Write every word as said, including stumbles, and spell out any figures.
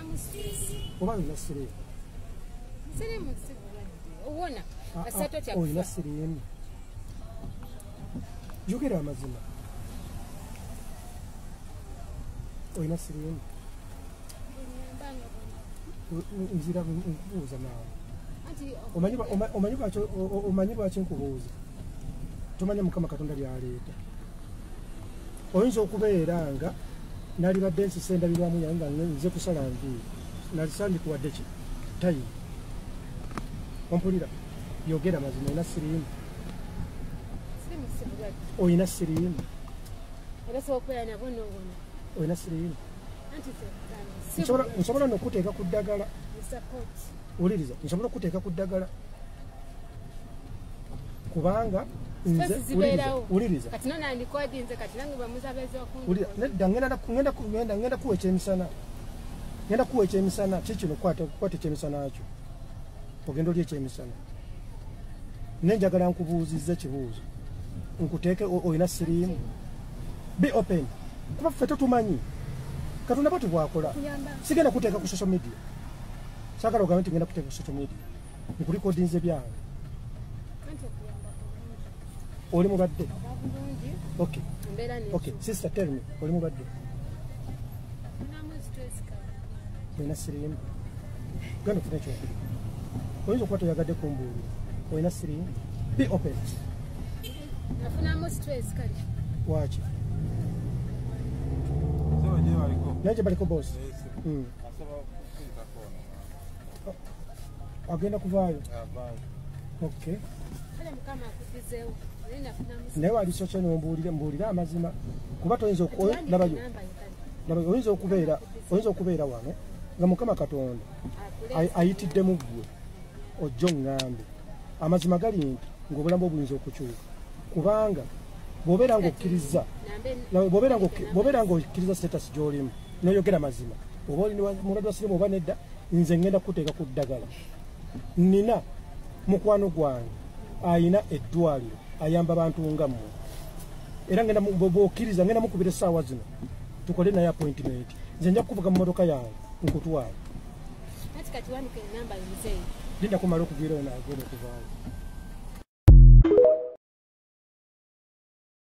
oba olina siriimu olina siriimu yogera amazima olina siriimu nzira nkubuuza naawe omanyi lwaki nkubuuza tomanya Mukama Katonda byaleeta oyinza okubeera nga nalibadde nsisendabirwamu yange nga nze kusala nviiri nalisandikuwadde ki tayi ompulira yogera mazima olina siriimu olina siriimu olina siriimu nsobola nokuteeka ku ddagala wuliriza nsobola okuteeka ku ddagala kubanga nze wuliriza nedda ngenda kuwa ekyemisana ngenda kuwa ekyemisana kikino kwata ekyemisana kyo ogenda oli ekyemisana nenjagala nkubuuzizza ekibuuzo nkuteeke olina siriimu be open kuba ffe tetumanyi Katonda bw'ati bw'akola sigenda kuteeka ku social media saagala ogambe nti ngenda kuteeka ku social media nkulikodinze byange oli mubadde okay okay sister tell me oli mubadde olina siriimu genda ofuna ekyokuli oyinza okuba toyagadde kumbuulira olina siriimu be open waki naye baliko bosi agenda kuvaayo okay naye waliso kyo nombuulire mbuulire amazima kuba toyinza labayo oyinza okubeera oyinza okubeera wano nga Mukama Katonda ayitiddemu ggwe ojja oŋŋambe amazima gali nti ng'obulamu obuyinza okukyuka kubanga bw'obeera ng'okkiriza bw'obeera ng'okkiriza status gy'olimu noyogera mazima oba oli mulwadde wa siriimu oba nedda nze ngenda kuteeka ku ddagala nina mukwano gwange ayina eddwaliro ayamba abantu nga mmwe era ngenda bw'okkiriza ngenda mukubira essaawa zino tukole naye appointment nze nja kukuvuga mu motoka yange nkutwala linda kumala okuviirayo naagenda okuvaayo